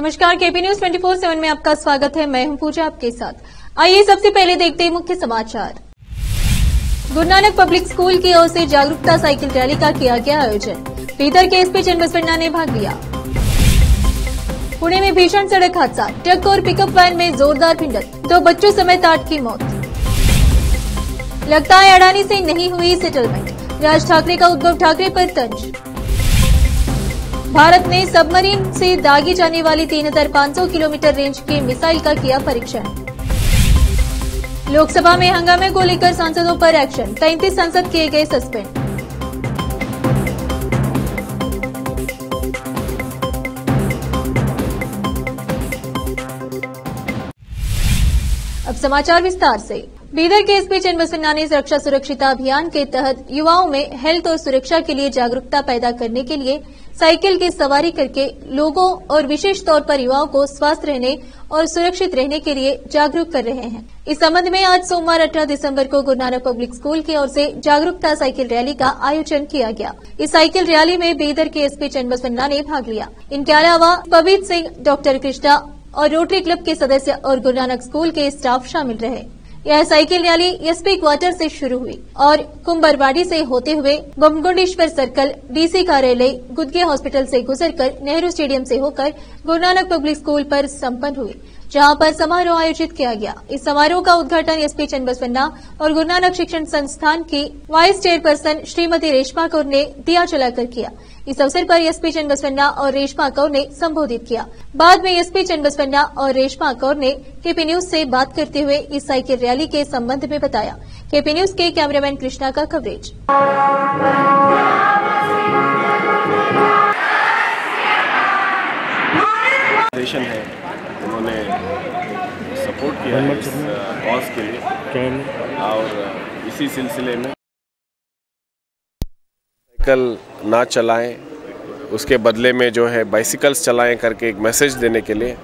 नमस्कार, KP news 24/7 में आपका स्वागत है। मैं हूं पूजा आपके साथ। आइए सबसे पहले देखते हैं मुख्य समाचार। गुरु नानक पब्लिक स्कूल की ओर से जागरूकता साइकिल रैली का किया गया आयोजन। बीदर के एसपी चन्नबसवण्णा ने भाग लिया। पुणे में भीषण सड़क हादसा, ट्रक और पिकअप वैन में जोरदार भिड़ंत, 2 बच्चों समेत 8 की मौत। लगता है अडानी से नहीं हुई सेटलमेंट, राज ठाकरे का उद्धव ठाकरे पर तंज। भारत ने सबमरीन से दागी जाने वाली 3500 किलोमीटर रेंज की मिसाइल का किया परीक्षण। लोकसभा में हंगामे को लेकर सांसदों पर एक्शन, 33 सांसद किए गए सस्पेंड। अब समाचार विस्तार से। बीदर के एसपी चन्नबसवण्णा ने रक्षा सुरक्षिता अभियान के तहत युवाओं में हेल्थ और सुरक्षा के लिए जागरूकता पैदा करने के लिए साइकिल की सवारी करके लोगों और विशेष तौर पर युवाओं को स्वस्थ रहने और सुरक्षित रहने के लिए जागरूक कर रहे हैं। इस संबंध में आज सोमवार 18 दिसंबर को गुरु नानक पब्लिक स्कूल की ओर से जागरूकता साइकिल रैली का आयोजन किया गया। इस साइकिल रैली में बीदर के एसपी चन्नबसवण्णा ने भाग लिया। इनके अलावा पवित्र सिंह, डॉक्टर कृष्णा और रोटरी क्लब के सदस्य और गुरु नानक स्कूल के स्टाफ शामिल रहे। यह साइकिल रैली एसपी क्वार्टर से शुरू हुई और कुंभरवाड़ी से होते हुए बमगुंडेश्वर सर्कल, डीसी कार्यालय, गुदगे हॉस्पिटल से गुजरकर नेहरू स्टेडियम से होकर गुरु नानक पब्लिक स्कूल पर संपन्न हुई, जहां पर समारोह आयोजित किया गया। इस समारोह का उद्घाटन एसपी चन्नबसवण्णा और गुरु नानक शिक्षण संस्थान की वाइस चेयरपर्सन श्रीमती रेशमा कौर ने दिया जलाकर किया। इस अवसर पर एसपी चन्नबसवण्णा और रेशमा कौर ने संबोधित किया। बाद में एसपी चन्नबसवण्णा और रेशमा कौर ने केपी न्यूज से बात करते हुए इस साइकिल रैली के संबंध में बताया। केपी न्यूज के कैमरामैन कृष्णा का कवरेज। है, उन्होंने सपोर्ट किया है इस कॉज के लिए और इसी सिलसिले में साइकिल ना चलाएं, उसके बदले में जो है बाइसिकल्स चलाएं करके एक मैसेज देने के लिए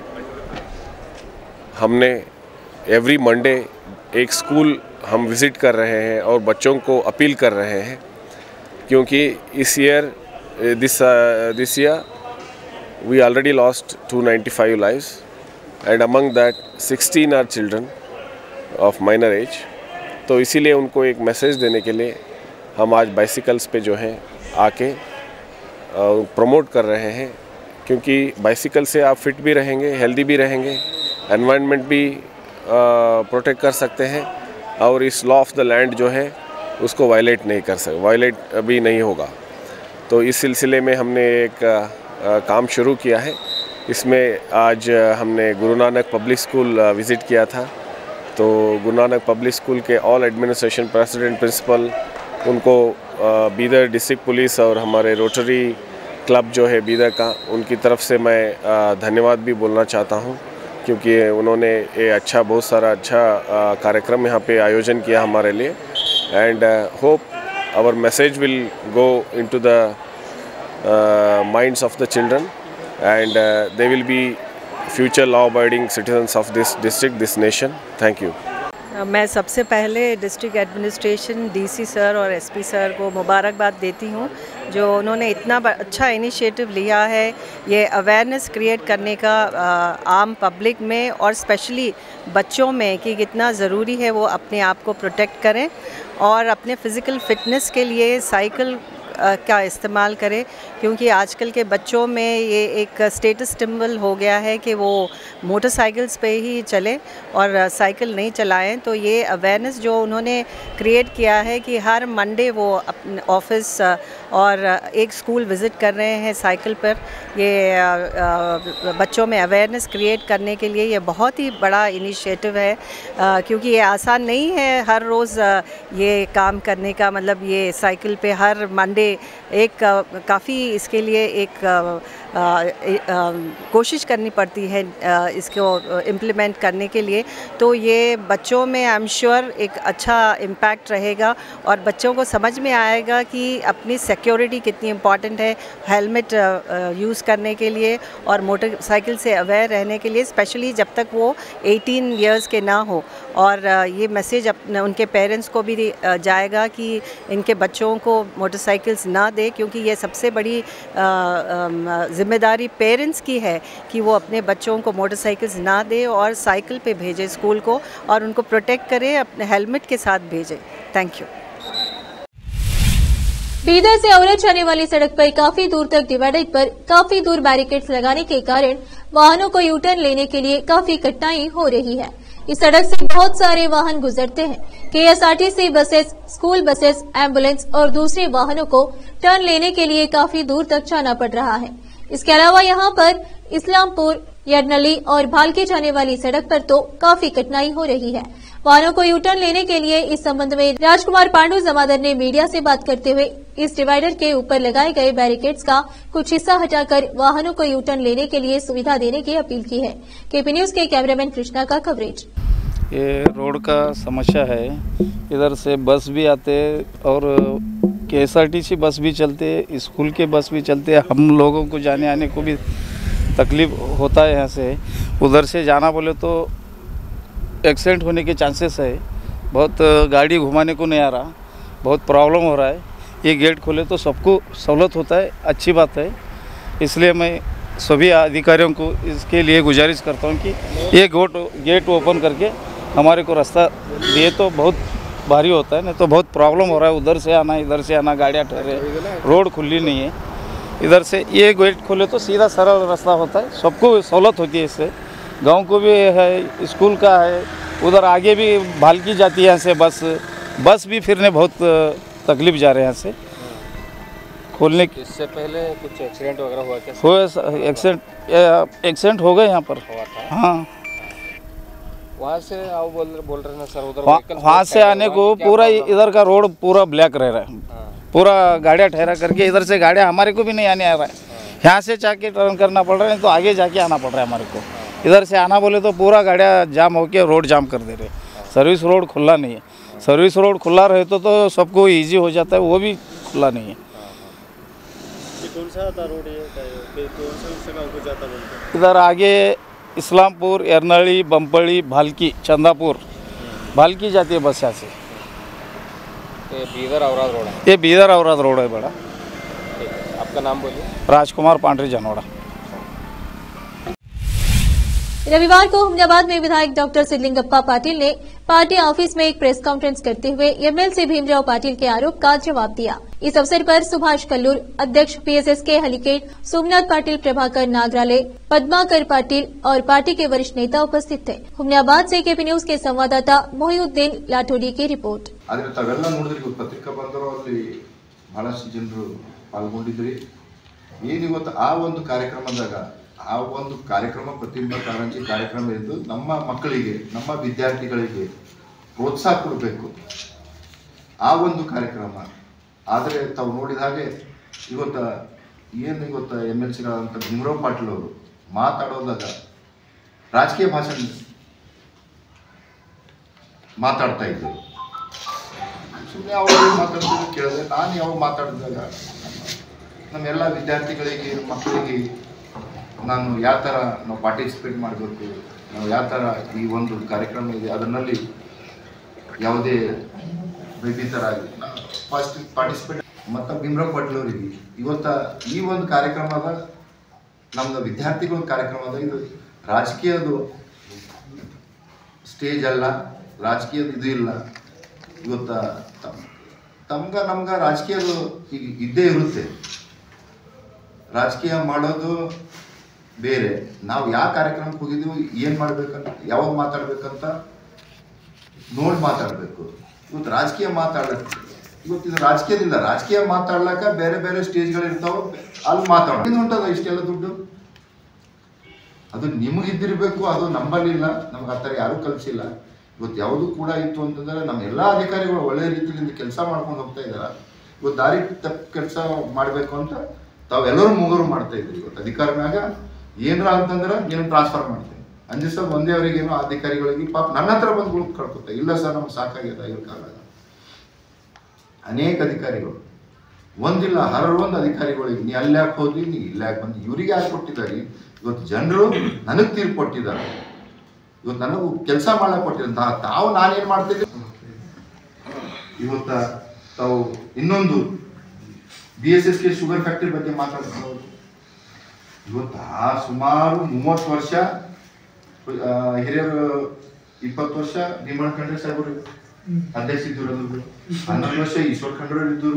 हमने एवरी मंडे एक स्कूल हम विज़िट कर रहे हैं और बच्चों को अपील कर रहे हैं, क्योंकि इस year this year we already lost 295 lives and among that 16 are children of minor age। तो इसीलिए उनको एक मैसेज देने के लिए हम आज बाइसिकल्स पे जो हैं आके प्रमोट कर रहे हैं, क्योंकि बाइसिकल से आप फिट भी रहेंगे, हेल्दी भी रहेंगे, एनवायरनमेंट भी प्रोटेक्ट कर सकते हैं और इस लॉ ऑफ द लैंड जो है उसको वायलेट भी नहीं होगा। तो इस सिलसिले में हमने एक काम शुरू किया है। इसमें आज हमने गुरु नानक पब्लिक स्कूल विज़िट किया था। तो गुरु नानक पब्लिक स्कूल के ऑल एडमिनिस्ट्रेशन, प्रेसिडेंट, प्रिंसिपल, उनको बीदर डिस्ट्रिक्ट पुलिस और हमारे रोटरी क्लब जो है बीदर का, उनकी तरफ से मैं धन्यवाद भी बोलना चाहता हूं, क्योंकि उन्होंने ये बहुत सारा अच्छा कार्यक्रम यहाँ पे आयोजन किया हमारे लिए। And hope our message will go into the minds of the children and they will be future law abiding citizens of this district, this nation. Thank you. मैं सबसे पहले डिस्ट्रिक्ट एडमिनिस्ट्रेशन, डीसी सर और SP sir को मुबारकबाद देती हूँ, जो उन्होंने इतना अच्छा इनिशिएटिव लिया है ये अवेयरनेस क्रिएट करने का आम पब्लिक में और स्पेशली बच्चों में, कि कितना ज़रूरी है वो अपने आप को प्रोटेक्ट करें और अपने फ़िज़िकल फिटनेस के लिए साइकिल का इस्तेमाल करें, क्योंकि आजकल के बच्चों में ये एक स्टेटस सिंबल हो गया है कि वो मोटरसाइकिल्स पे ही चलें और साइकिल नहीं चलाएं। तो ये अवेयरनेस जो उन्होंने क्रिएट किया है कि हर मंडे वो अपने ऑफिस और एक स्कूल विज़िट कर रहे हैं साइकिल पर, ये बच्चों में अवेयरनेस क्रिएट करने के लिए ये बहुत ही बड़ा इनिशिएटिव है, क्योंकि ये आसान नहीं है हर रोज़ ये काम करने का। मतलब ये साइकिल पे हर मंडे एक काफ़ी इसके लिए एक कोशिश करनी पड़ती है इसको इम्प्लीमेंट करने के लिए। तो ये बच्चों में आई एम श्योर एक अच्छा इम्पैक्ट रहेगा और बच्चों को समझ में आएगा कि अपनी सिक्योरिटी कितनी इम्पॉर्टेंट है, हेलमेट यूज़ करने के लिए और मोटरसाइकिल से अवेयर रहने के लिए, स्पेशली जब तक वो 18 इयर्स के ना हो। और ये मैसेज उनके पेरेंट्स को भी जाएगा कि इनके बच्चों को मोटरसाइकिल्स ना दे, क्योंकि ये सबसे बड़ी जिम्मेदारी पेरेंट्स की है कि वो अपने बच्चों को मोटरसाइकिल्स ना दे और साइकिल पे भेजे स्कूल को, और उनको प्रोटेक्ट करें, अपने हेलमेट के साथ भेजें। Thank you. बीदर से औरत जाने वाली सड़क पर काफी दूर तक डिवाइडर पर काफी दूर बैरिकेड्स लगाने के कारण वाहनों को यू टर्न लेने के लिए काफी कठिनाई हो रही है। इस सड़क से बहुत सारे वाहन गुजरते हैं। KSRTC buses, school buses, ambulance और दूसरे वाहनों को टर्न लेने के लिए काफी दूर तक जाना पड़ रहा है। इसके अलावा यहां पर इस्लामपुर, यरनली और भालके जाने वाली सड़क पर तो काफी कठिनाई हो रही है। वाहनों को यू टर्न लेने के लिए इस संबंध में राजकुमार पांडु जमादार ने मीडिया से बात करते हुए इस डिवाइडर के ऊपर लगाए गए बैरिकेड्स का कुछ हिस्सा हटाकर वाहनों को यू टर्न लेने के लिए सुविधा देने की अपील की है। KP न्यूज के कैमरामैन कृष्णा का कवरेज। ये रोड का समस्या है, इधर से बस भी आते और KSRTC बस भी चलते, स्कूल के बस भी चलते, हम लोगों को जाने आने को भी तकलीफ होता है। यहाँ से उधर से जाना बोले तो एक्सीडेंट होने के चांसेस है, बहुत गाड़ी घुमाने को नहीं आ रहा, बहुत प्रॉब्लम हो रहा है। ये गेट खोले तो सबको सहूलत होता है, अच्छी बात है। इसलिए मैं सभी अधिकारियों को इसके लिए गुजारिश करता हूँ कि ये गेट ओपन करके हमारे को रास्ता दिए तो बहुत भारी होता है, नहीं तो बहुत प्रॉब्लम हो रहा है। उधर से आना, इधर से आना, गाड़ियाँ ठहरे, रोड खुली नहीं है। इधर से ये गेट खोले तो सीधा सरल रास्ता होता है, सबको सहूलत होती है। इससे गांव को भी है, स्कूल का है, उधर आगे भी भालकी जाती है यहाँ से बस भी फिरने बहुत तकलीफ जा रहे हैं यहाँ से खोलने। इससे पहले कुछ एक्सीडेंट वगैरह हुआ क्या? हुआ, एक्सीडेंट हो गए यहाँ पर। हाँ, वहाँ से आओ बोल रहे हैं सर, उधर वहाँ से आने को पूरा इधर का रोड पूरा ब्लैक रह रहा है, पूरा गाड़ियाँ ठहरा करके इधर से गाड़ियाँ हमारे को भी नहीं आने आ रहा है। यहाँ से जाके टर्न करना पड़ रहा है, तो आगे जाके आना पड़ रहा है हमारे को। इधर से आना बोले तो पूरा गाड़ियाँ जाम होके रोड जाम कर दे रहे। सर्विस रोड खुला नहीं है, सर्विस रोड खुला रहे तो सबको इजी हो जाता है, वो भी खुला नहीं है। कौन सा था रोड ये? कौन सा गाँव को जाता बोलते? इधर आगे इस्लामपुर, यरनली, बम्पड़ी, भालकी, चंदापुर, भालकी जाती है बस यहाँ से। बीदर औराद रोड है? ये बीदर औराद रोड है बड़ा। आपका नाम बोलिए। राजकुमार पांडु जनोड़ा। रविवार को हुमनाबाद में विधायक डॉक्टर सिद्धलिंगप्पा पाटिल ने पार्टी ऑफिस में एक प्रेस कॉन्फ्रेंस करते हुए MLC भीमराव पाटिल के आरोप का जवाब दिया। इस अवसर पर सुभाष कल्लूर, अध्यक्ष PSSK हलीकेट, सोमनाथ पाटिल, प्रभाकर नागराले, पद्माकर पाटिल और पार्टी के वरिष्ठ नेता उपस्थित थे। हुमनाबाद से KP न्यूज के संवाददाता मोहिउद्दीन लाठोडी की रिपोर्ट। पत्रिका बंदरो ಅಲ್ಲಿ ಬಹಳಷ್ಟು ಜನರು ಪಾಲ್ಗೊಂಡಿದ್ರಿ। ಏನು ಇವತ್ತು ಆ ಒಂದು ಕಾರ್ಯಕ್ರಮದಾಗ ಆ ಒಂದು ಕಾರ್ಯಕ್ರಮ ಪ್ರತಿಭಾ ಕಾರಂಜಿ ಕಾರ್ಯಕ್ರಮ ಇದ್ದು ನಮ್ಮ ಮಕ್ಕಳಿಗೆ, ನಮ್ಮ ವಿದ್ಯಾರ್ಥಿಗಳಿಗೆ ಪ್ರೋತ್ಸಾಹ ಕೊಡಬೇಕು ಆ ಒಂದು ಕಾರ್ಯಕ್ರಮ। ಆದರೆ ತಾವು ನೋಡಿದ ಹಾಗೆ ಇವತ್ತು MLCಗಳಂತ ಭೀಮರಾವ್ ಪಾಟೀಲ್ ಅವರು ಮಾತಾಡೋದಾಗ ರಾಜಕೀಯ ಭಾಷಣ ಮಾತಾಡ್ತಾ ಇದ್ದರು। ಸುಮ್ಮನೆ ಅವರು ಮಾತಾಡ್ತಿದ್ದು ಕೇಳಿದ್ರೆ ನಾನು ಯಾವಾಗ ಮಾತಾಡಿದಾಗ ನಮ್ಮೆಲ್ಲ ವಿದ್ಯಾರ್ಥಿಗಳಿಗೆ, ಮಕ್ಕಳಿಗೆ ನಾನು ಯಾವ ಥರ ನಾವು ಪಾರ್ಟಿಸಿಪೇಟ್ ಮಾಡಬೇಕು, ನಾವು ಯಾವ ಥರ ಈ ಒಂದು ಕಾರ್ಯಕ್ರಮ ಇದೆ ಅದರಲ್ಲಿ ಯಾವುದೇ ಥರ ಫಸ್ಟ್ ಪಾರ್ಟಿಸಿಪೇಟ್ ಮತ್ತು ಭೀಮರಾವ್ ಪಾಟೀಲ್ ಅವರಿಗೆ ಈ ಒಂದು ಕಾರ್ಯಕ್ರಮದ ನಮ್ಮದು ವಿದ್ಯಾರ್ಥಿಗಳ ಕಾರ್ಯಕ್ರಮದ ಇದು ರಾಜಕೀಯದ ಸ್ಟೇಜ್ ಅಲ್ಲ, ರಾಜಕೀಯದ ಇದು ಇಲ್ಲ। ನಮ್ಗೆ ರಾಜಕೀಯದ ಇದ್ದೇ ಇರುತ್ತೆ, ರಾಜಕೀಯ ಮಾಡೋದು ಬೇರೆ, ನಾವು ಯಾವ ಕಾರ್ಯಕ್ರಮಕ್ಕೆ ಹೋಗಿದ್ದೀವಿ, ಏನು ಮಾಡ್ಬೇಕಂತ, ಯಾವಾಗ ಮಾತಾಡ್ಬೇಕಂತ ನೋಡಿ ಮಾತಾಡಬೇಕು। ಇವತ್ತು ರಾಜಕೀಯ ಇವತ್ತಿನ ರಾಜಕೀಯದಿಲ್ಲ, ರಾಜಕೀಯ ಮಾತಾಡ್ಲಕ್ಕ ಬೇರೆ ಬೇರೆ ಸ್ಟೇಜ್ಗಳಿರ್ತಾವೆ, ಅಲ್ಲಿ ಮಾತಾಡೋದು ಹೊಂಟದ ಇಷ್ಟೆಲ್ಲ ದುಡ್ಡು ಅದು ನಿಮಗಿದ್ದಿರಬೇಕು, ಅದು ನಂಬಲಿಲ್ಲ, ನಮ್ಗೆ ಆ ಥರ ಯಾರೂ ಕಲಿಸಿಲ್ಲ। ಇವತ್ತು ಯಾವುದು ಕೂಡ ಇತ್ತು ಅಂತಂದರೆ ನಮ್ಮ ಎಲ್ಲ ಅಧಿಕಾರಿಗಳು ಒಳ್ಳೆಯ ರೀತಿಯಿಂದ ಕೆಲಸ ಮಾಡ್ಕೊಂಡು ಹೋಗ್ತಾ ಇದ್ದಾರೆ। ಇವತ್ತು ದಾರಿ ತಪ್ಪು ಕೆಲಸ ಮಾಡಬೇಕು ಅಂತ ತಾವೆಲ್ಲರೂ ಮೂಗರು ಮಾಡ್ತಾ ಇದ್ರಿ। ಇವತ್ತು ಅಧಿಕಾರ ಮ್ಯಾಗ ಏನರ ಅಂತಂದ್ರೆ ಏನು ಟ್ರಾನ್ಸ್ಫರ್ ಮಾಡ್ತೀನಿ ಅಂದಿಸೋದು ಒಂದೇ ಅವರಿಗೇನೋ ಅಧಿಕಾರಿಗಳಿಗೆ ಪಾಪ ನನ್ನ ಹತ್ರ ಬಂದು ಗುಳುಕ್ ಕಳ್ಕೊತ ಇಲ್ಲ ಸರ್ ನಮ್ಗೆ ಸಾಕಾಗ್ಯದ ಇವ್ರ ಕಾಲ। ಅನೇಕ ಅಧಿಕಾರಿಗಳು ಒಂದಿಲ್ಲ ಹರವೊಂದು ಅಧಿಕಾರಿಗಳಿಗೆ ನೀ ಅಲ್ಲಿ ಯಾಕೆ ಹೋದ್ರಿ, ನೀ ಇಲ್ಲಿ ಯಾಕೆ ಬಂದು, ಇವರಿಗೆ ಯಾಕೆ ಕೊಟ್ಟಿದ್ದಾರೆ? ಇವತ್ತು ಜನರು ನನಗೆ ತೀರ್ಪು ಕೊಟ್ಟಿದ್ದಾರೆ, ಇವತ್ತು ನನಗೂ ಕೆಲಸ ಮಾಡಕ್ಕೆ ಕೊಟ್ಟಿದ್ದಂತಹ ತಾವು ನಾನೇನು ಮಾಡ್ತಿದ್ದೆ। ಇವತ್ತು ತಾವು ಇನ್ನೊಂದು BSSK ಶುಗರ್ ಫ್ಯಾಕ್ಟ್ರಿ ಬಗ್ಗೆ ಮಾತಾಡ್ತಾರೆ, ಇವತ್ತು ಸುಮಾರು 30 ವರ್ಷ ಹಿರಿಯರು 20 ವರ್ಷ ಭೀಮಣ್ಣ ಖಂಡ್ರೆ ಸಾಹೇಬರು ಅಧ್ಯಕ್ಷ ಇದ್ದರು, 11 ವರ್ಷ ಈಶ್ವರ್ ಖಂಡ್ರೆ ಇದ್ದರು,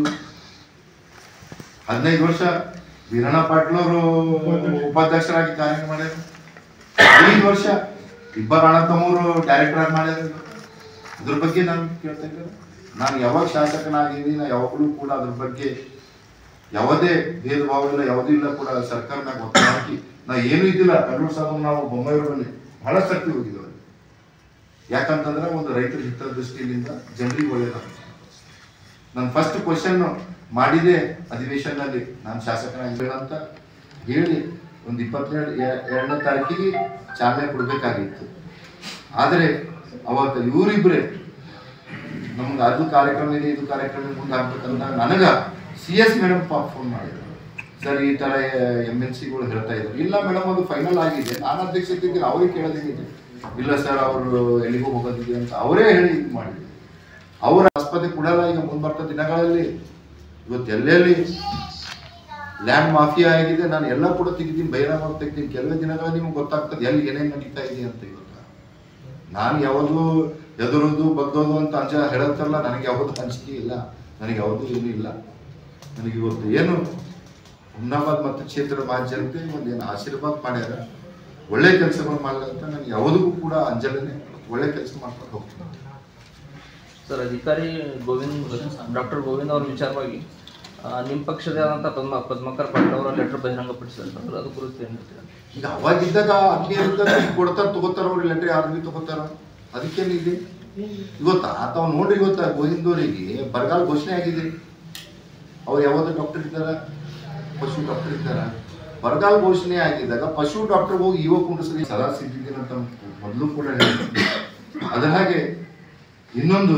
15 ವರ್ಷ ವೀರಣ್ಣ ಪಾಟೀಲ್ ಅವರು ಉಪಾಧ್ಯಕ್ಷರಾಗಿ ಕಾರ್ಯ ಮಾಡ್ಯಾರ, 5 ವರ್ಷ ಇಬ್ಬರು ಅಣ್ಣ ತಮ್ಮವರು ಡೈರೆಕ್ಟರ್ ಆಗಿ ಮಾಡ್ಯಾರ. ಅದ್ರ ಬಗ್ಗೆ ನಾನು ಕೇಳ್ತಾ ಇದ್ದೇನೆ. ನಾನು ಯಾವಾಗ ಶಾಸಕನಾಗಿದ್ದೀನಿ ನಾ ಯಾವಾಗಲೂ ಕೂಡ ಅದ್ರ ಬಗ್ಗೆ ಯಾವುದೇ ಭೇದ ಭಾವ ಇಲ್ಲ, ಯಾವುದೂ ಇಲ್ಲ ಕೂಡ ಸರ್ಕಾರದಾಗ ಒತ್ತಡ ಹಾಕಿ ನಾ ಏನೂ ಇದ್ದಿಲ್ಲ. ಕಲ್ಲೂರು ಸಾಬ್ ನಾವು ಬೊಮ್ಮಾಯಿಯವರಲ್ಲಿ ಬಹಳ ಶಕ್ತಿ ಹೋಗಿದ್ದೇವೆ. ಯಾಕಂತಂದ್ರೆ ಒಂದು ರೈತರ ಹಿತ ದೃಷ್ಟಿಯಿಂದ ಜನರಿಗೆ ಒಳ್ಳೆಯದ. ನನ್ನ ಫಸ್ಟ್ ಕ್ವಶನ್ ಮಾಡಿದೆ ಅಧಿವೇಶನದಲ್ಲಿ, ನಾನು ಶಾಸಕನಾಗಿ ಅಂತ ಹೇಳಿ ಒಂದು 22ನೇ ತಾರೀಕಿಗೆ ಚಾಲನೆ ಕೊಡಬೇಕಾಗಿತ್ತು. ಆದರೆ ಅವತ್ತು ಇವರಿಬ್ಬರೇ ನಮ್ಗೆ ಅದು ಕಾರ್ಯಕ್ರಮ ಇದೆ ಇದು ಕಾರ್ಯಕ್ರಮ ಮುಂದೆ ಹಾಕ್ಬೇಕಂತ ನನಗೆ CS ಮೇಡಮ್ ಫೋನ್ ಮಾಡಿದ್ರು. ಸರ್ ಈ ಥರ MNCಗಳು ಹೇಳ್ತಾ ಇದ್ದಾರೆ. ಇಲ್ಲ ಮೇಡಮ್ ಅದು ಫೈನಲ್ ಆಗಿದೆ, ನಾನು ಅಧ್ಯಕ್ಷತೆ ಇದ್ದೀನಿ, ಅವ್ರಿಗೆ ಕೇಳೋದಿದೆ. ಇಲ್ಲ ಸರ್ ಅವರು ಎಲ್ಲಿಗೂ ಹೋಗೋದಿದೆ ಅಂತ ಅವರೇ ಹೇಳಿ ಇದು ಮಾಡಿದ್ರು. ಅವರ ಆಸ್ಪತ್ರೆ ಕೊಡಲ್ಲ. ಈಗ ಮುಂಬರ್ತ ದಿನಗಳಲ್ಲಿ ಇವತ್ತು ಎಲ್ಲೆಲ್ಲಿ ಲ್ಯಾಂಡ್ ಮಾಫಿಯಾ ಆಗಿದೆ, ನಾನು ಎಲ್ಲ ಕೂಡ ತೆಗಿದ್ದೀನಿ, ಬಹಿರಂಗ ತೆಗಿದ್ದೀನಿ. ಕೆಲವೇ ದಿನಗಳಲ್ಲಿ ನಿಮ್ಗೆ ಗೊತ್ತಾಗ್ತದೆ ಎಲ್ಲಿ ಏನೇನು ನಡೀತಾ ಇದೆ ಅಂತ. ಇವತ್ತು ನಾನು ಯಾವುದು ಎದುರೋದು ಬಗ್ಗೋದು ಅಂತ ಹೇಳತ್ತಲ್ಲ, ನನಗೆ ಯಾವುದು ಅಂಜಿಕೆ ಇಲ್ಲ, ನನಗೆ ಯಾವುದು ಏನೂ ಇಲ್ಲ. ನನಗೆ ಇವತ್ತು ಏನು ಹುಮ್ನಾಬಾದ್ ಮತ್ತು ಕ್ಷೇತ್ರದ ಜನತೆ ಒಂದು ಏನು ಆಶೀರ್ವಾದ ಮಾಡ್ಯಾರ, ಒಳ್ಳೆ ಕೆಲಸಗಳು ಮಾಡಲಂತ ನನಗೆ ಯಾವುದಕ್ಕೂ ಕೂಡ ಅಂಜಲನೆ, ಒಳ್ಳೆ ಕೆಲಸ ಮಾಡ್ಕೊಂಡು ಹೋಗ್ತೀನಿ. ಸರ್, ಅಧಿಕಾರಿ ಡಾಕ್ಟರ್ ಗೋವಿಂದ್ ಅವ್ರ ವಿಚಾರವಾಗಿ ನಿಮ್ಮ ಪಕ್ಷದ ಪದ್ಮಕರ್ ಪಾಟೀಲ್ ಅವರ ಲೆಟರ್ ಬಹಿರಂಗಪಡಿಸಿದ್ರು, ಅದು ಕುರಿತು ಏನು ಹೇಳ್ತೀರಾ? ಈಗ ಅವಾಗಿದ್ದಾಗ ಆತ್ಮೀಯರಿದ್ದಾಗ ಕೊಡ್ತಾರ ತಗೋತಾರ, ಅವ್ರ ಲೆಟರ್ ಯಾರು ತಗೋತಾರ, ಅದಕ್ಕೇನಿದೆ. ಇವತ್ತು ತಾವು ನೋಡ್ರಿ, ಇವತ್ತು ಗೋವಿಂದವರಿಗೆ ಬರಗಾಲ ಘೋಷಣೆ ಆಗಿದೆ. ಅವ್ರು ಯಾವ್ದು ಡಾಕ್ಟರ್ ಇದ್ದಾರ, ಪಶು ಡಾಕ್ಟರ್ ಇದ್ದಾರ. ಬರಗಾಲ ಘೋಷಣೆ ಆಗಿದ್ದಾಗ ಪಶು ಡಾಕ್ಟರ್ ಹೋಗಿ ಯುವ ಕುಂಡ್ರಿಸಲಿ ಸಲಹೆ ಸಿದ್ದಿದ್ದೀನಿ ಅಂತ ಮೊದಲು ಕೂಡ ಹೇಳ್ತೀನಿ. ಅದರ ಹಾಗೆ ಇನ್ನೊಂದು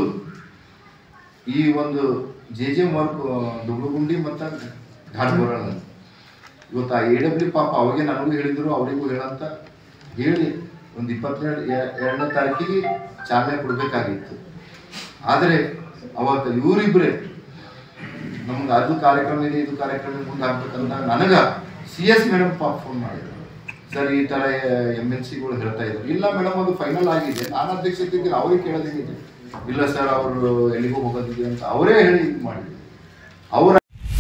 ಈ ಒಂದು JJ ವರ್ಕ್ ದುಗ್ಲಗುಂಡಿ ಮತ್ತು ಘಾಟ್ಬೋರಣ ಇವತ್ತು AW ಪಾಪ ಅವಾಗೆ ನನಗೂ ಹೇಳಿದ್ರು, ಅವರಿಗೂ ಹೇಳಂತ ಹೇಳಿ ಒಂದು 22ನೇ ತಾರೀಕಿಗೆ ಚಾಲನೆ ಕೊಡಬೇಕಾಗಿತ್ತು. ಆದರೆ ಅವತ್ತು ಇವರಿಬ್ಬರೇ ನಮ್ಗೆ ಅದು ಕಾರ್ಯಕ್ರಮ ಇದೆ ಇದು ಕಾರ್ಯಕ್ರಮ ಮುಂದೆ ಹಾಕ್ಬೇಕಂತ ನನಗೆ CS ಮೇಡಮ್ ಫೋನ್ ಮಾಡಿದ್ರು. ಸರ್ ಈ ಥರ MNCಗಳು ಹೇಳ್ತಾ ಇದ್ದಾರೆ. ಇಲ್ಲ ಮೇಡಮ್ ಅದು ಫೈನಲ್ ಆಗಿದೆ, ನಾನು ಅಧ್ಯಕ್ಷತೆ ಇದ್ದೀನಿ, ಅವ್ರಿಗೆ ಕೇಳೋದಿದೆ. ಇಲ್ಲ ಸರ್ ಅವರು ಎಲ್ಲಿಗೂ ಹೋಗೋದಿದೆ ಅಂತ ಅವರೇ ಹೇಳಿ ಇದು ಮಾಡಿದ್ರು. ಅವರ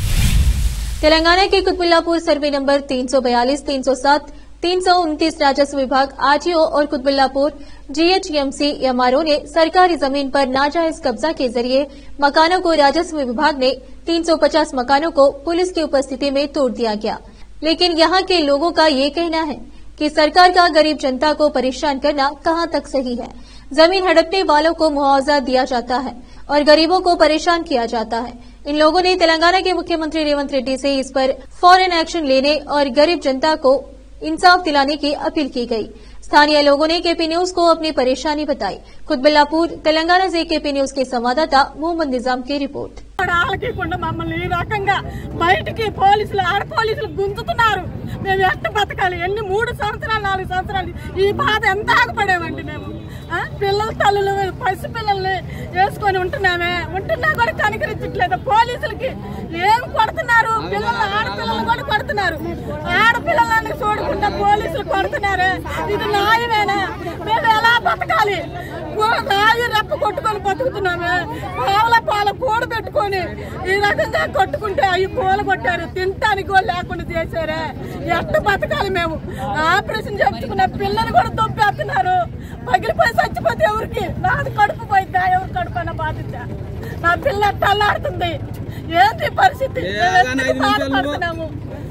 तेलंगाना के कुतुबुल्लापुर सर्वे नंबर 342, 307, 329 राजस्व विभाग RTO और कुतुबुल्लापुर GHMC MRO ने सरकारी जमीन पर नाजायज कब्जा के जरिए मकानों को राजस्व विभाग ने 350 मकानों को पुलिस की उपस्थिति में तोड़ दिया गया। लेकिन यहां के लोगों का ये कहना है कि सरकार का गरीब जनता को परेशान करना कहां तक सही है। जमीन हड़पने वालों को मुआवजा दिया जाता है और गरीबों को परेशान किया जाता है। इन लोगों ने तेलंगाना के मुख्यमंत्री रेवंत रेड्डी से इस पर फौरन एक्शन लेने और गरीब जनता को इंसाफ दिलाने की अपील की गई। स्थानीय लोगों ने KP न्यूज को अपनी परेशानी बताई। कुतुबुल्लापुर तेलंगाना से KP न्यूज के संवाददाता मोहम्मद निजाम की रिपोर्ट। మమ్మల్ని ఈ రకంగా బయటికి పోలీసులు ఆడ పోలీసులు గుంజుతున్నారు. మేము ఎట్ట బతకాలి? ఎన్ని 3 సంవత్సరాలు 4 సంవత్సరాలు ఈ బాధ ఎంత ఆగపడేవండి. మేము పిల్లల తల్లులు పసి పిల్లల్ని వేసుకొని ఉంటున్నా కూడా కనికరించట్లేదు. పోలీసులకి ఏం కొడుతున్నారు, పిల్లలు ఆడపిల్లలు కూడా కొడుతున్నారు. ఆడపిల్లలని చూడకుండా పోలీసులు కొడుతున్నారే, ఇది న్యాయమేనా? మేము ఎలా బతకాలి? రాయి రెప్ప కొట్టుకొని బతుకుతున్నామే. పాల కూడ పెట్టుకొని ఈ రకంగా కొట్టుకుంటే అవి పూల కొట్టారు, తినటానికి కూడా లేకుండా చేశారే. ఎట్ట బతకాలి మేము? ఆపరేషన్ చేయించుకున్న పిల్లలు కూడా దొబ్బేస్తున్నారు. పగిలిపోయి చచ్చిపోతే ఎవరికి? నాది కడుపు పోయిద్దా? ఎవరు కడుపు అన్న బాధ్యత? నా పిల్ల తల్లాడుతుంది. ఏంటి పరిస్థితి? బాధపడుతున్నాము.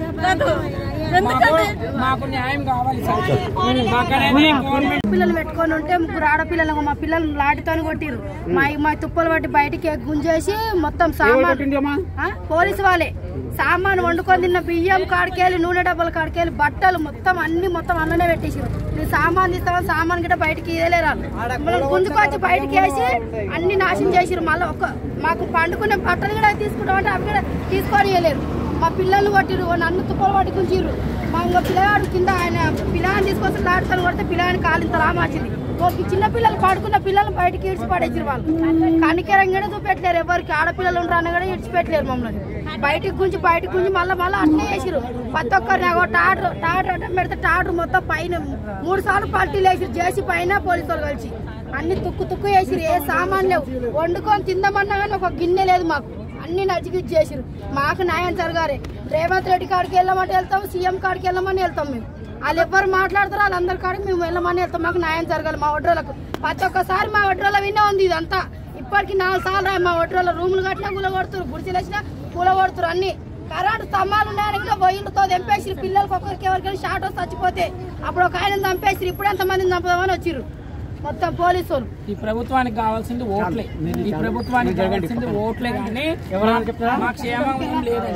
మాకు న్యాయం కావాలి. పిల్లలు పెట్టుకొని ఉంటే 3 ఆడపిల్లలు, మా పిల్లలు లాటితో కొట్టిరు. మా తుప్పలు పట్టి బయటికి గుంజేసి మొత్తం సామాన్ పోలీసు వాళ్ళే సామాను వండుకొని తిన్న బియ్యం కాడికెళ్ళి నూనె డబ్బాల కాడికెళ్ళి బట్టలు మొత్తం అన్ననే పెట్టేసారు. నేను సామాన్ తీస్తామని సామాన్ గిట్ట బయటికి ఇవ్వలేరా, గుంజుకొచ్చి బయటికి వేసి అన్ని నాశనం చేసిరు. మళ్ళీ మాకు పండుకునే బట్టలు కూడా తీసుకుంటామంటే అవి కూడా తీసుకొని ఇవ్వలేరు. మా పిల్లలు కొట్టిరు, నన్ను తుప్పలు పట్టుకుంటారు. మా ఇంకో పిల్లగాడు కింద ఆయన పిల్లగాని తీసుకొస్తే లాడుతాను కొడితే పిల్లగాని కాలింత రామాచింది. చిన్న పిల్లలు పడుకున్న పిల్లలు బయటకి ఇడిచిపడేసారు వాళ్ళు కనికరంగానే చూపెట్టలేరు ఎవరికి ఆడపిల్లలు ఉంటారని కూడా ఇడిచిపెట్టలేరు మమ్మల్ని బయటకు గుంచి మళ్ళీ అట్నే చేసిరు ప్రతి ఒక్కరిని టాటర్ అడ్డం పెడితే టాటర్ మొత్తం పైన 3 సార్లు పల్టీలు వేసిరు చేసి పైన పోలీసు వాళ్ళు కలిసి అన్ని తుక్కు వేసిరు ఏ సామాన్ లేవు వండుకొని తిందామన్నా కానీ ఒక గిన్నె లేదు మాకు అన్ని నచ్చిగిచ్చి చేసిరు మాకు న్యాయం జరగాలి రేవంత్ రెడ్డి కాడికి వెళ్ళమంటే వెళ్తాం సీఎం కాడికి వెళ్ళమని వెళ్తాం మేము వాళ్ళు ఎవరు మాట్లాడతారో వాళ్ళందరి కాడికి మేము వెళ్ళమని వెళ్తాం మాకు న్యాయం జరగాలి మా వడ్రోలకు ప్రతి ఒక్కసారి మా వడ్రోల వినే ఉంది ఇదంతా ఇప్పటికి 4 సార్లు మా వడ్రోల రూములు కట్టినా కూలగొడుతురు గుడిసెలు వచ్చినా కూలగొడుతురు అన్ని కరెంటు స్తంభాలు ఉన్నాయని కూడా బొయ్యిలతో చంపేసిరు పిల్లలకి ఎవరికైనా షార్ట్ వస్తే చచ్చిపోతే అప్పుడు ఒక ఆయన చంపేసిరు ఇప్పుడు ఎంతమందిని చంపుదామని వచ్చిర్రు మొత్తం పోలీసులు ఈ ప్రభుత్వానికి కావాల్సింది ఓట్లే ఈ ప్రభుత్వానికి కావాల్సింది ఓట్లే కానీ మా క్షేమం ఏం లేదు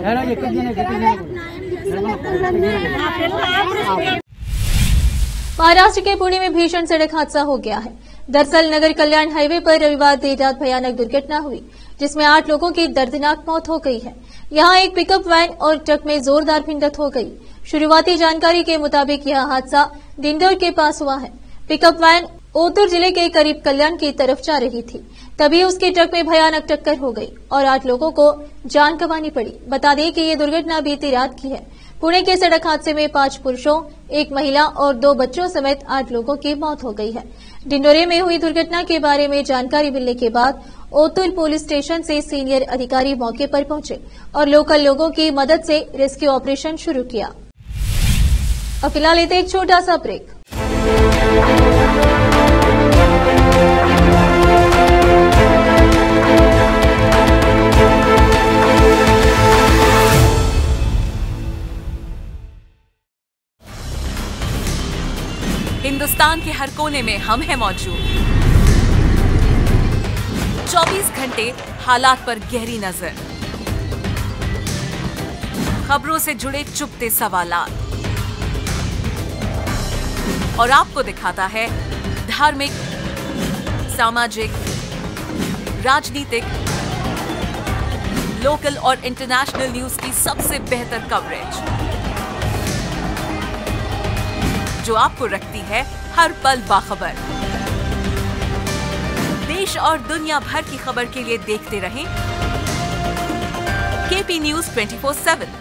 महाराष्ट्र के पुणे में भीषण सड़क हादसा हो गया है। दरअसल नगर कल्याण हाईवे पर रविवार देर रात भयानक दुर्घटना हुई जिसमें 8 लोगों की दर्दनाक मौत हो गई है। यहां एक पिकअप वैन और ट्रक में जोरदार भिड़ंत हो गई। शुरुआती जानकारी के मुताबिक यह हादसा दिंडोर के पास हुआ है। पिकअप वैन ओतूर जिले के करीब कल्याण की तरफ जा रही थी, तभी उसके ट्रक में भयानक टक्कर हो गई और 8 लोगों को जान गंवानी पड़ी। बता दें कि ये दुर्घटना बीती रात की है। पुणे के सड़क हादसे में 5 पुरुषों, 1 महिला और 2 बच्चों समेत 8 लोगों की मौत हो गई है। डिंडोरे में हुई दुर्घटना के बारे में जानकारी मिलने के बाद ओतूर पुलिस स्टेशन से सीनियर अधिकारी मौके पर पहुंचे और लोकल लोगों की मदद से रेस्क्यू ऑपरेशन शुरू किया। अब फिलहाल लेते एक छोटा सा ब्रेक। हिंदुस्तान के हर कोने में हम हैं मौजूद। 24 घंटे हालात पर गहरी नजर, खबरों से जुड़े चुपते सवालात और आपको दिखाता है धार्मिक, सामाजिक, राजनीतिक, लोकल और इंटरनेशनल न्यूज की सबसे बेहतर कवरेज जो आपको रखती है हर पल बाखबर। देश और दुनिया भर की खबर के लिए देखते रहें केपी न्यूज 24/7।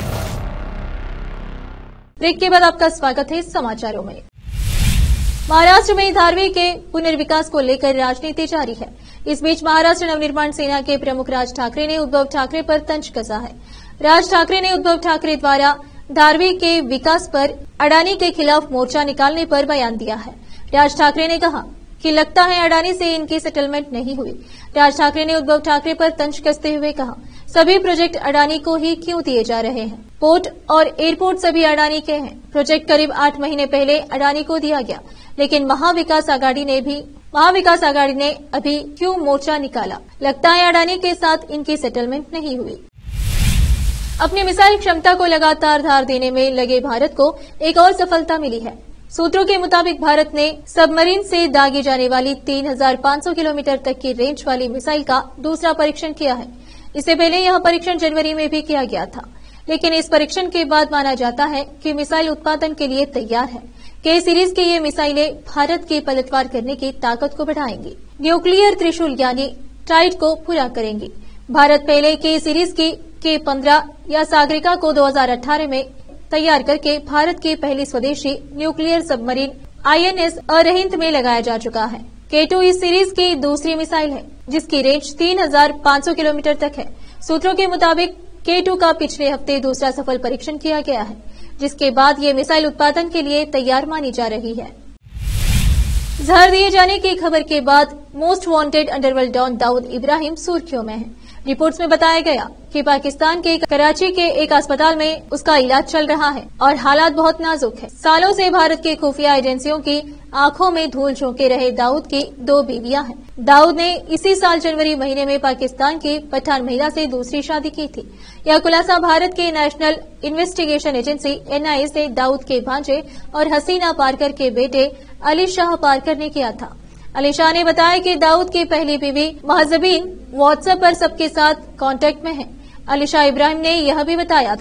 ब्रेक के बाद आपका स्वागत है समाचारों में। महाराष्ट्र में धारवी के पुनर्विकास को लेकर राजनीति जारी है। इस बीच महाराष्ट्र नवनिर्माण सेना के प्रमुख राज ठाकरे ने उद्धव ठाकरे पर तंज कसा है। राज ठाकरे ने उद्धव ठाकरे द्वारा धारवी के विकास पर अडानी के खिलाफ मोर्चा निकालने पर बयान दिया है। राज ठाकरे ने कहा कि लगता है अडानी से इनकी सेटलमेंट नहीं हुई। राज ठाकरे ने उद्धव ठाकरे पर तंज कसते हुए कहा, सभी प्रोजेक्ट अडानी को ही क्यों दिए जा रहे हैं? पोर्ट और एयरपोर्ट सभी अडानी के हैं। प्रोजेक्ट करीब 8 महीने पहले अडानी को दिया गया, लेकिन महाविकास आघाड़ी ने अभी क्यों मोर्चा निकाला? लगता है अडानी के साथ इनकी सेटलमेंट नहीं हुई। अपनी मिसाइल क्षमता को लगातार धार देने में लगे भारत को एक और सफलता मिली है। सूत्रों के मुताबिक भारत ने सबमरीन से दागी जाने वाली 3500 किलोमीटर तक की रेंज वाली मिसाइल का दूसरा परीक्षण किया है। इससे पहले यह परीक्षण जनवरी में भी किया गया था, लेकिन इस परीक्षण के बाद माना जाता है कि मिसाइल उत्पादन के लिए तैयार है। के सीरीज की ये मिसाइलें भारत की पलटवार करने की ताकत को बढ़ाएंगी, न्यूक्लियर त्रिशूल यानी ट्राइड को पूरा करेंगी। भारत पहले के सीरीज की K-15 या सागरिका को 2018 में तैयार करके भारत की पहली स्वदेशी न्यूक्लियर सबमरीन INS अरहिंद में लगाया जा चुका है। K2 इस सीरीज की दूसरी मिसाइल है, जिसकी रेंज 3500 किलोमीटर तक है। सूत्रों के मुताबिक K2 का पिछले हफ्ते दूसरा सफल परीक्षण किया गया है, जिसके बाद ये मिसाइल उत्पादन के लिए तैयार मानी जा रही है। जहर दिए जाने की खबर के बाद most wanted underworld don Dawood Ibrahim सुर्खियों में है। रिपोर्ट्स में बताया गया कि पाकिस्तान के कराची के एक अस्पताल में उसका इलाज चल रहा है और हालात बहुत नाजुक है। सालों से भारत के खुफिया एजेंसियों की आंखों में धूल झोंके रहे दाऊद की 2 बीवियां हैं। दाऊद ने इसी साल जनवरी महीने में पाकिस्तान की पठान महिला से दूसरी शादी की थी। यह खुलासा भारत के नेशनल इन्वेस्टिगेशन एजेंसी NIA से दाऊद के भांजे और हसीना पारकर के बेटे अली शाह पारकर ने किया था। अली शाह ने बताया कि दाऊद की पहली बीवी महजबीन व्हाट्सएप पर सबके साथ कांटेक्ट में है। अली शाह इब्राहिम ने यह भी बताया था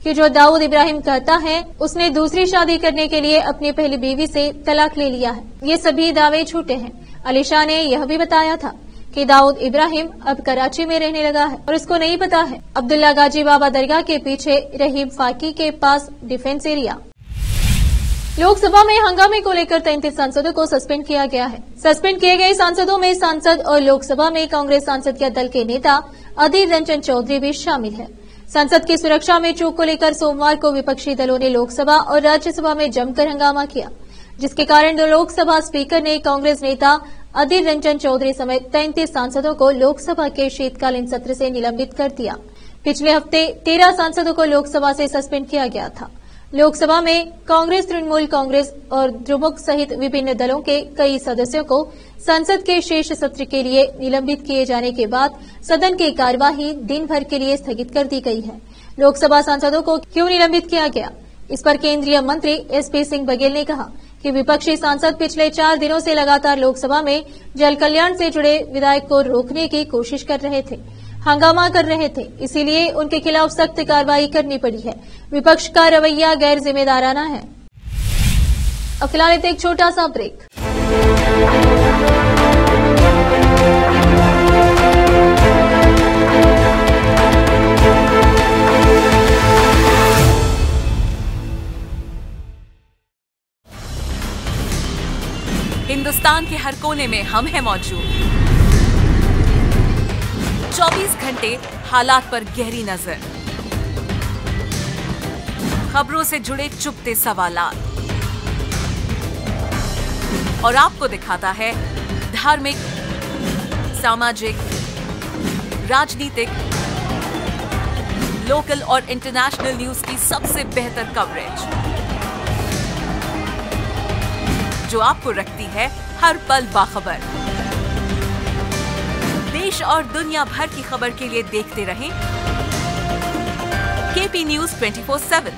कि जो दाऊद इब्राहिम कहता है उसने दूसरी शादी करने के लिए अपनी पहली बीवी से तलाक ले लिया है, ये सभी दावे झूठे हैं। अली शाह ने यह भी बताया था कि दाऊद इब्राहिम अब कराची में रहने लगा है और उसको नहीं पता है अब्दुल्ला गाजी बाबा दरगाह के पीछे रहीम फाकी के पास डिफेंस एरिया। लोकसभा में हंगामे को लेकर 33 सांसदों को सस्पेंड किया गया है। सस्पेंड किए गए सांसदों में सांसद और लोकसभा में कांग्रेस सांसद के दल के नेता अधीर रंजन चौधरी भी शामिल है। संसद की सुरक्षा में चूक को लेकर सोमवार को विपक्षी दलों ने लोकसभा और राज्यसभा में जमकर हंगामा किया, जिसके कारण लोकसभा स्पीकर ने कांग्रेस नेता अधीर रंजन चौधरी समेत 33 सांसदों को लोकसभा के शीतकालीन सत्र से निलंबित कर दिया। पिछले हफ्ते 13 सांसदों को लोकसभा से सस्पेंड किया गया था। लोकसभा में कांग्रेस, तृणमूल कांग्रेस और द्रमुक सहित विभिन्न दलों के कई सदस्यों को संसद के शेष सत्र के लिए निलंबित किए जाने के बाद सदन की कार्यवाही दिन भर के लिए स्थगित कर दी गई है। लोकसभा सांसदों को क्यों निलंबित किया गया, इस पर केंद्रीय मंत्री एसपी सिंह बघेल ने कहा कि विपक्षी सांसद पिछले 4 दिनों से लगातार लोकसभा में जल कल्याण से जुड़े विधायक को रोकने की कोशिश कर रहे थे, हंगामा कर रहे थे, इसीलिए उनके खिलाफ सख्त कार्रवाई करनी पड़ी है। विपक्ष का रवैया गैर जिम्मेदाराना है। अब फिलहाल एक छोटा सा ब्रेक। हिंदुस्तान के हर कोने में हम हैं मौजूद। 24 घंटे हालात पर गहरी नजर, खबरों से जुड़े चुपते सवालात और आपको दिखाता है धार्मिक, सामाजिक, राजनीतिक, लोकल और इंटरनेशनल न्यूज की सबसे बेहतर कवरेज, जो आपको रखती है हर पल बाखबर। देश और दुनिया भर की खबर के लिए देखते रहें केपी न्यूज 24/7।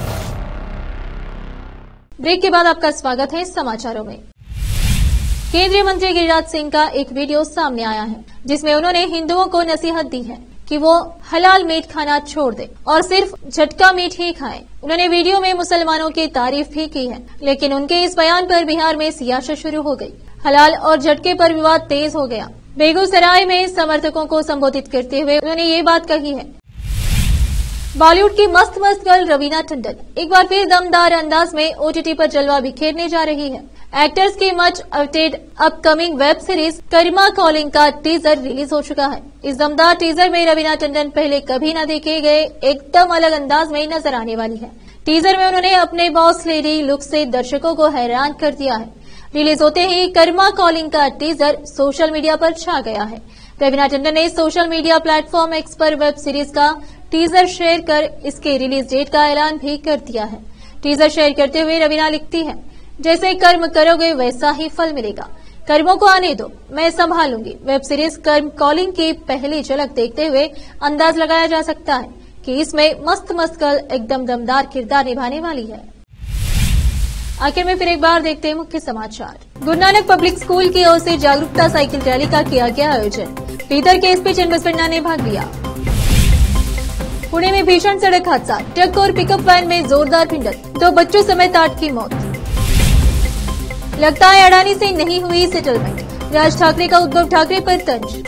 ब्रेक के बाद आपका स्वागत है समाचारों में। केंद्रीय मंत्री गिरिराज सिंह का एक वीडियो सामने आया है, जिसमें उन्होंने हिंदुओं को नसीहत दी है कि वो हलाल मीट खाना छोड़ दें और सिर्फ झटका मीट ही खाएं। उन्होंने वीडियो में मुसलमानों की तारीफ भी की है, लेकिन उनके इस बयान पर बिहार में सियासत शुरू हो गई। हलाल और झटके पर विवाद तेज हो गया। बेगूसराय में समर्थकों को संबोधित करते हुए उन्होंने ये बात कही है। बॉलीवुड की मस्त गर्ल रवीना टंडन एक बार फिर दमदार अंदाज में ओटीटी पर जलवा बिखेरने जा रही है। एक्टर्स की much awaited upcoming web series Karmma calling का टीजर रिलीज हो चुका है। इस दमदार टीजर में रवीना टंडन पहले कभी न देखे गए एकदम अलग अंदाज में नजर आने वाली है। टीजर में उन्होंने अपने बॉस लेडी लुक से दर्शकों को हैरान कर दिया है। रिलीज होते ही करिमा कॉलिंग का टीजर सोशल मीडिया पर छा गया है। रवीना टंडन ने सोशल मीडिया प्लेटफॉर्म एक्स पर वेब सीरीज का टीजर शेयर कर इसके रिलीज डेट का ऐलान भी कर दिया है। टीजर शेयर करते हुए रवीना लिखती है, जैसे कर्म करोगे वैसा ही फल मिलेगा, कर्मों को आने दो, मैं संभालूंगी। वेब सीरीज कर्म कॉलिंग की पहली झलक देखते हुए अंदाज लगाया जा सकता है कि इसमें मस्त गर्ल एकदम दमदार किरदार निभाने वाली है। आखिर में फिर एक बार देखते हैं मुख्य समाचार। गुरु नानक पब्लिक स्कूल की ओर से जागरूकता साइकिल रैली का किया गया आयोजन। बीदर के एसपी चंद्रबसन्ना ने भाग लिया। पुणे में भीषण सड़क हादसा, ट्रक और पिकअप वैन में जोरदार भिड़ंत, 2 बच्चों समेत 8 की मौत। लगता है अडानी से नहीं हुई सेटलमेंट, राज ठाकरे का उद्धव ठाकरे पर तंज।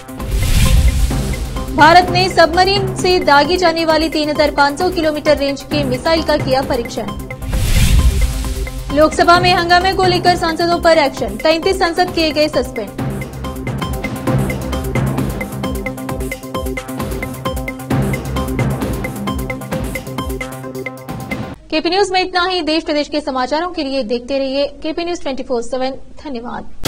भारत ने सबमरीन से दागी जाने वाली 3500 किलोमीटर रेंज की मिसाइल का किया परीक्षण। लोकसभा में हंगामे को लेकर सांसदों पर एक्शन, 33 सांसद किए गए सस्पेंड। केपी न्यूज में इतना ही। देश प्रदेश के समाचारों के लिए देखते रहिए केपी न्यूज 24/7। धन्यवाद।